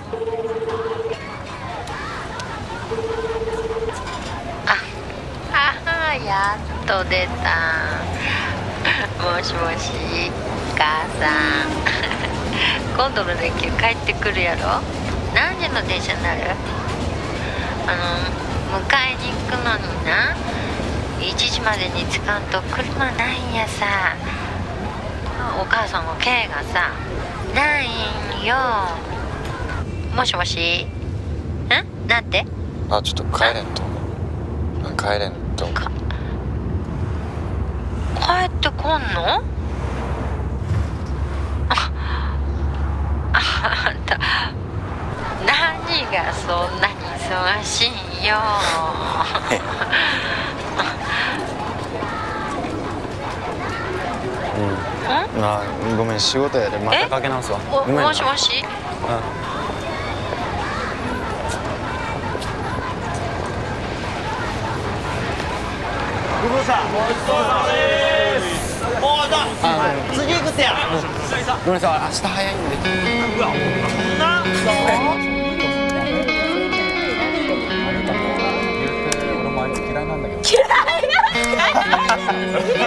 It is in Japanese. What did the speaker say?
やっと出た。もしもし、母さん。今度の連休帰ってくるやろ。何時の電車になる？迎えに行くのにな、1時までに着かんと車ないんやさ。お母さんも K がさ、ないんよ。もしもし？なんて？ ちょっと帰れんと。帰れんと。 帰ってこんの？あんた何がそんなに忙しいんよ。 ごめん、仕事やでまたかけ直すわ。 もしもし。 ご苦労さん。ごちそうさまです。次行くってや。 ごめんなさい、明日早いんで。 うわ、な。 俺もあいつ嫌いなんだけど。 嫌いなんですか？